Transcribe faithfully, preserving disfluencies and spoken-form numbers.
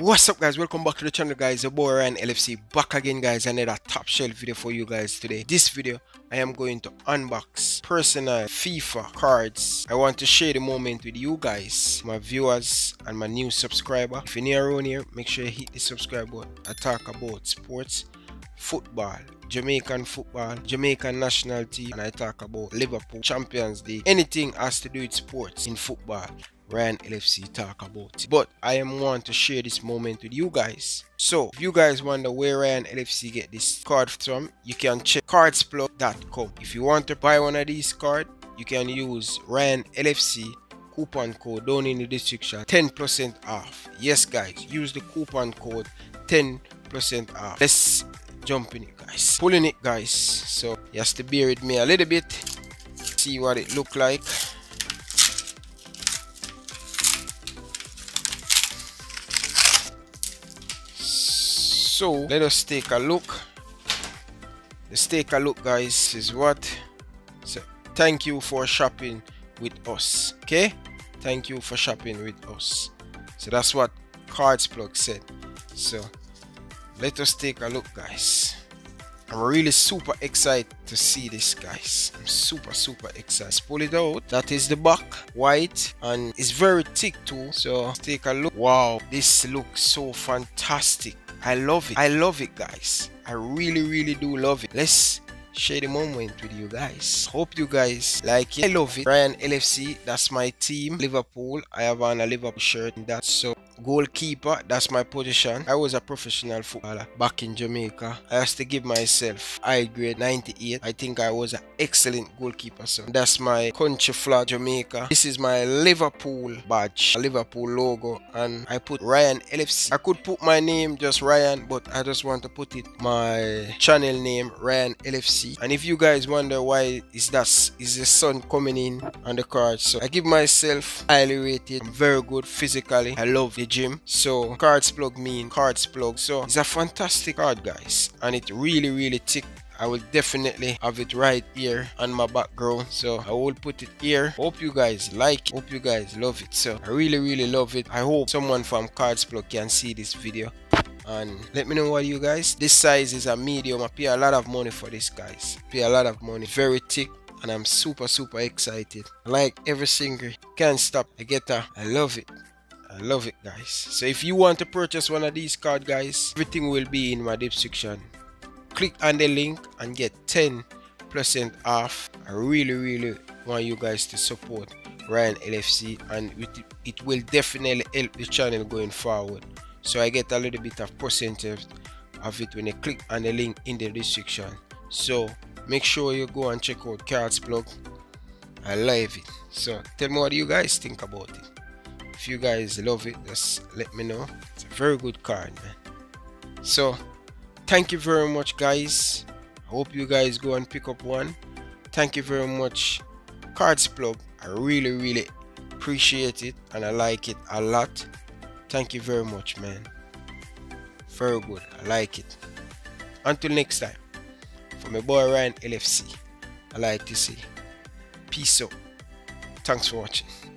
What's up, guys? Welcome back to the channel, guys. Your boy Ryan L F C back again, guys. Another top shelf video for you guys today. This video I am going to unbox personal FIFA cards. I want to share the moment with you guys, my viewers and my new subscriber. If you're new around here, make sure you hit the subscribe button. I talk about sports, football, Jamaican football, Jamaican national team, and I talk about Liverpool Champions League. Anything has to do with sports in football, Ryan L F C talk about it. But I am want to share this moment with you guys. So if you guys wonder where Ryan L F C get this card from, you can check cards plug dot com. If you want to buy one of these cards, you can use Ryan L F C coupon code down in the description, ten percent off. Yes, guys, use the coupon code ten percent off. Let's jump in it, guys. Pulling it, guys. So you have to bear with me a little bit. See what it look like. So let us take a look. Let's take a look, guys. This is what. So thank you for shopping with us. Okay, thank you for shopping with us. So that's what CardsPlug said. So let us take a look, guys. I'm really super excited to see this, guys. I'm super super excited. Let's pull it out. That is the back, white, and it's very thick too. So let's take a look. Wow, this looks so fantastic. I love it. I love it, guys. I really really do love it. Let's share the moment with you guys. Hope you guys like it. I love it. Ryan L F C, that's my team. Liverpool, I have on a Liverpool shirt. That's so goalkeeper, that's my position. I was a professional footballer back in Jamaica. I have to give myself high grade ninety-eight. I think I was an excellent goalkeeper. So that's my country flag, Jamaica. This is my Liverpool badge, a Liverpool logo, and I put Ryan L F C. I could put my name just Ryan, but I just want to put it my channel name, Ryan L F C. And if you guys wonder why is that is the sun coming in on the card, so I give myself highly rated. I'm very good physically. I love the gym. So CardsPlug mean CardsPlug. So it's a fantastic card, guys, and it really really thick. I will definitely have it right here on my background, so I will put it here. Hope you guys like it. Hope you guys love it. So I really really love it. I hope someone from CardsPlug can see this video and let me know what you guys. This size is a medium. I pay a lot of money for this, guys. Pay a lot of money. Very thick, and I'm super super excited. I like every single. Can't stop. I get that. I love it. I love it, guys. So if you want to purchase one of these cards, guys, everything will be in my description. Click on the link and get ten percent off. I really really want you guys to support Ryan L F C, and it, it will definitely help the channel going forward. So I get a little bit of percentage of it when you click on the link in the description. So make sure you go and check out CardsPlug. I love it. So tell me what you guys think about it. If you guys love it, just let me know. It's a very good card, man. So thank you very much, guys. I hope you guys go and pick up one. Thank you very much, CardsPlug. I really really appreciate it, and I like it a lot. Thank you very much, man. Very good. I like it. Until next time, for my boy Ryan L F C, I like to say peace out. Thanks for watching.